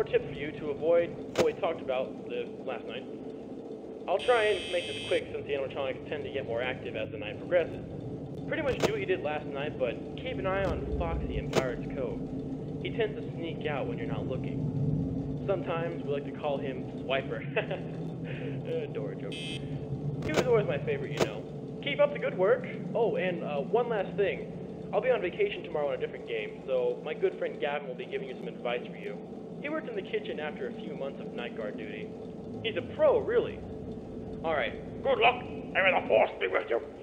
more tip for you to avoid what we talked about last night. I'll try and make this quick since the animatronics tend to get more active as the night progresses. Pretty much do what you did last night, but keep an eye on Foxy in Pirate's Cove. He tends to sneak out when you're not looking. Sometimes we like to call him Swiper. Dora joke. He was always my favorite, you know. Keep up the good work. Oh, and one last thing. I'll be on vacation tomorrow on a different game, so my good friend Gavin will be giving you some advice for you. He worked in the kitchen after a few months of night guard duty. He's a pro, really. Alright. Good luck, and may the force be with you.